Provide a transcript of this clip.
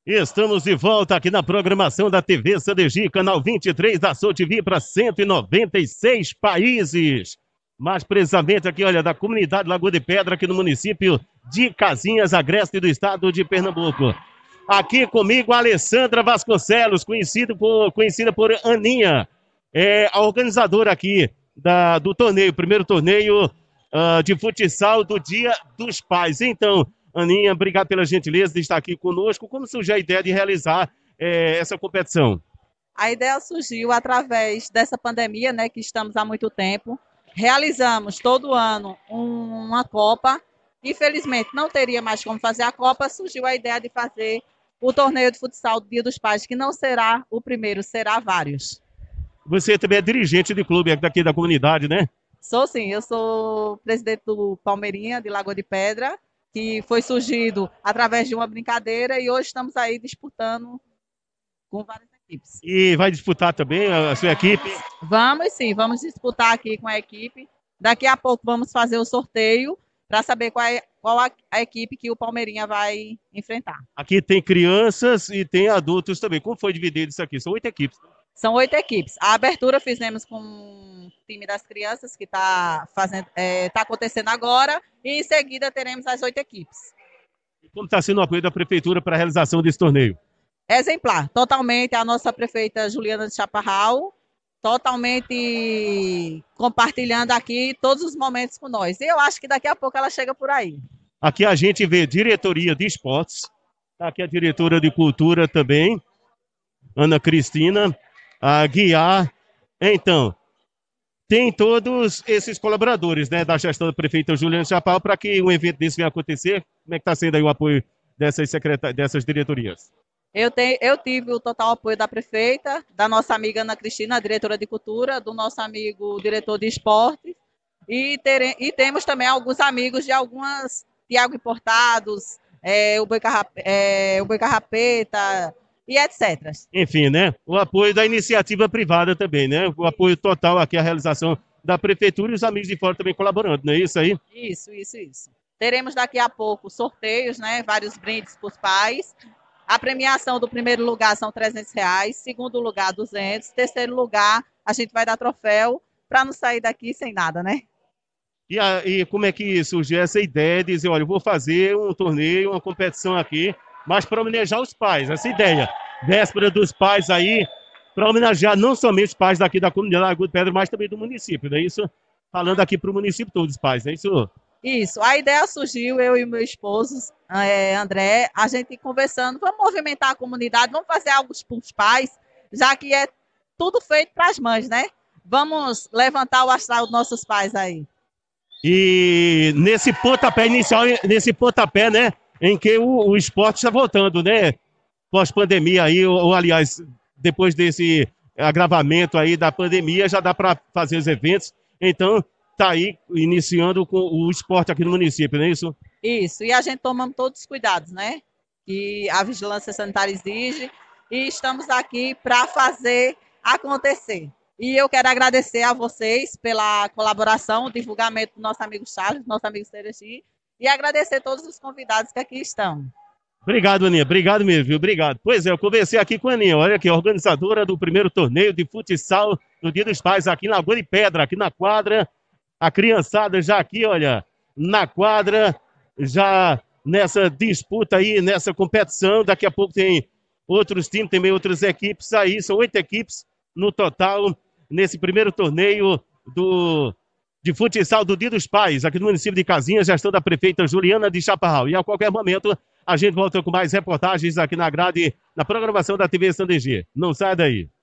Estamos de volta aqui na programação da TV Sandergi, canal 23 da Sou TV para 196 países. Mais precisamente aqui, olha, da comunidade Lagoa de Pedra, aqui no município de Casinhas, agreste do estado de Pernambuco. Aqui comigo a Alessandra Vasconcelos, conhecida por Aninha, é a organizadora aqui do torneio, primeiro torneio de futsal do Dia dos Pais. Então, Aninha, obrigado pela gentileza de estar aqui conosco. Como surgiu a ideia de realizar essa competição? A ideia surgiu através dessa pandemia, né, que estamos há muito tempo. Realizamos todo ano uma Copa. Infelizmente, não teria mais como fazer a Copa. Surgiu a ideia de fazer o torneio de futsal do Dia dos Pais, que não será o primeiro, será vários. Você também é dirigente de clube daqui da comunidade, né? Sou sim, eu sou presidente do Palmeirinha, de Lagoa de Pedra, que foi surgido através de uma brincadeira e hoje estamos aí disputando com várias equipes. E vai disputar também a sua equipe? Vamos sim, vamos disputar aqui com a equipe. Daqui a pouco vamos fazer o sorteio para saber qual a equipe que o Palmeirinha vai enfrentar. Aqui tem crianças e tem adultos também. Como foi dividido isso aqui? São 8 equipes. São 8 equipes. A abertura fizemos com o time das crianças, que está acontecendo agora, e em seguida teremos as 8 equipes. Como está sendo o apoio da Prefeitura para a realização desse torneio? Exemplar, totalmente a nossa prefeita Juliana de Chaparral, totalmente compartilhando aqui todos os momentos com nós. E eu acho que daqui a pouco ela chega por aí. Aqui a gente vê diretoria de esportes, tá aqui a diretora de cultura também, Ana Cristina, a Guiar. Então, tem todos esses colaboradores, né, da gestão da prefeita Juliana Chaparral para que um evento desse venha acontecer. Como é que está sendo aí o apoio dessas diretorias? Eu tive o total apoio da prefeita, da nossa amiga Ana Cristina, a diretora de cultura, do nosso amigo diretor de esportes, e temos também alguns amigos de algumas Tiago Importados, o Boi Carrapeta e etc. Enfim, né? O apoio da iniciativa privada também, né? O apoio total aqui à realização da prefeitura e os amigos de fora também colaborando, não é isso aí? Isso. Teremos daqui a pouco sorteios, né? Vários brindes para os pais. A premiação do primeiro lugar são R$300, segundo lugar 200, terceiro lugar a gente vai dar troféu para não sair daqui sem nada, né? E como é que surgiu essa ideia de dizer, olha, eu vou fazer um torneio, uma competição aqui, mas para homenagear os pais, essa ideia, véspera dos pais aí, para homenagear não somente os pais daqui da comunidade Lagoa de Pedra, mas também do município, não é isso? Falando aqui para o município todos os pais, não é isso? Isso, a ideia surgiu, eu e meu esposo, André, a gente conversando, vamos movimentar a comunidade, vamos fazer algo para os pais, já que é tudo feito para as mães, né? Vamos levantar o astral dos nossos pais aí. E nesse pontapé inicial, né, em que o esporte está voltando, né, pós-pandemia aí, ou aliás, depois desse agravamento aí da pandemia, já dá para fazer os eventos, então está aí iniciando com o esporte aqui no município, não é isso? Isso, e a gente tomando todos os cuidados, né? Que a vigilância sanitária exige, e estamos aqui para fazer acontecer. E eu quero agradecer a vocês pela colaboração, divulgamento do nosso amigo Charles, nosso amigo Seregi, e agradecer a todos os convidados que aqui estão. Obrigado, Aninha. Obrigado mesmo, viu? Obrigado. Pois é, eu conversei aqui com a Aninha, olha aqui, organizadora do primeiro torneio de futsal do Dia dos Pais aqui na Lagoa de Pedra, aqui na quadra. A criançada já aqui, olha, na quadra, já nessa disputa aí, nessa competição. Daqui a pouco tem outros times, também outras equipes aí, são 8 equipes no total, nesse primeiro torneio de futsal do Dia dos Pais, aqui no município de Casinhas, gestão da prefeita Juliana de Chaparral. E a qualquer momento a gente volta com mais reportagens aqui na grade, na programação da TV Sandergi. Não sai daí.